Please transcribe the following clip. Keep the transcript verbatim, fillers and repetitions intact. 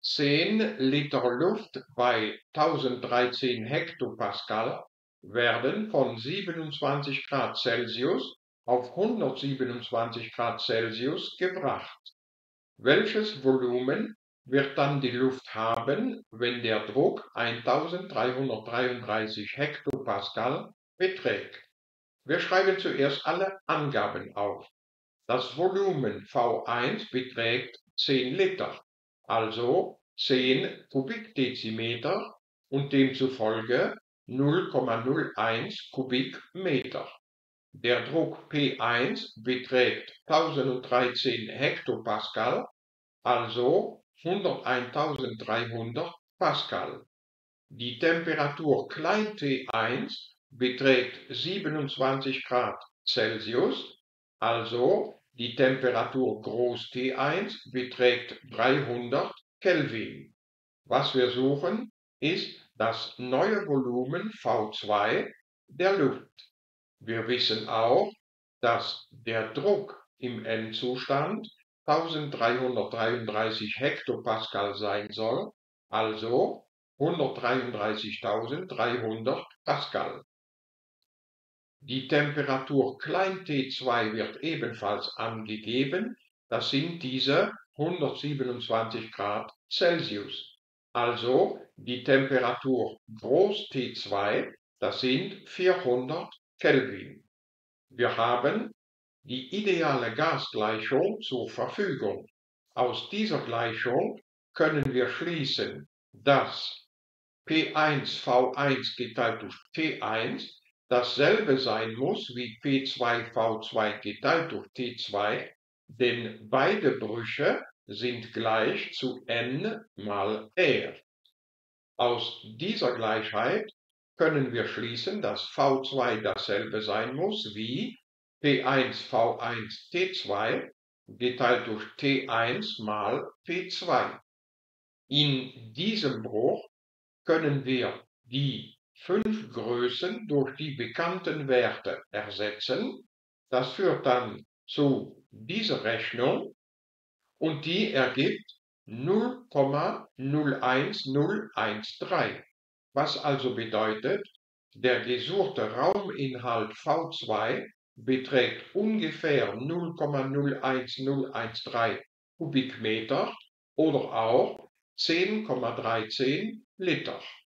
zehn Liter Luft bei tausenddreizehn Hektopascal werden von siebenundzwanzig Grad Celsius auf hundertsiebenundzwanzig Grad Celsius gebracht. Welches Volumen wird dann die Luft haben, wenn der Druck eintausenddreihundertdreiunddreißig Hektopascal beträgt? Wir schreiben zuerst alle Angaben auf. Das Volumen V eins beträgt zehn Liter, also zehn Kubikdezimeter und demzufolge null Komma null eins Kubikmeter. Der Druck P eins beträgt tausenddreizehn Hektopascal, also hunderteintausenddreihundert Pascal. Die Temperatur klein t eins beträgt siebenundzwanzig Grad Celsius, also die Temperatur groß T eins beträgt dreihundert Kelvin. Was wir suchen, ist das neue Volumen V zwei der Luft. Wir wissen auch, dass der Druck im Endzustand tausenddreihundertdreiunddreißig Hektopascal sein soll, also hundertdreiunddreißigtausenddreihundert Pascal. Die Temperatur klein t zwei wird ebenfalls angegeben, das sind diese hundertsiebenundzwanzig Grad Celsius. Also die Temperatur groß T zwei, das sind vierhundert Kelvin. Wir haben die ideale Gasgleichung zur Verfügung. Aus dieser Gleichung können wir schließen, dass P eins V eins geteilt durch T eins dasselbe sein muss wie P zwei V zwei geteilt durch T zwei, denn beide Brüche sind gleich zu N mal R. Aus dieser Gleichheit können wir schließen, dass V zwei dasselbe sein muss wie P eins V eins T zwei geteilt durch T eins mal P zwei. In diesem Bruch können wir die fünf Größen durch die bekannten Werte ersetzen. Das führt dann zu dieser Rechnung und die ergibt null Komma null eins null eins drei, was also bedeutet, der gesuchte Rauminhalt V zwei beträgt ungefähr null Komma null eins null eins drei Kubikmeter oder auch zehn Komma dreizehn Liter.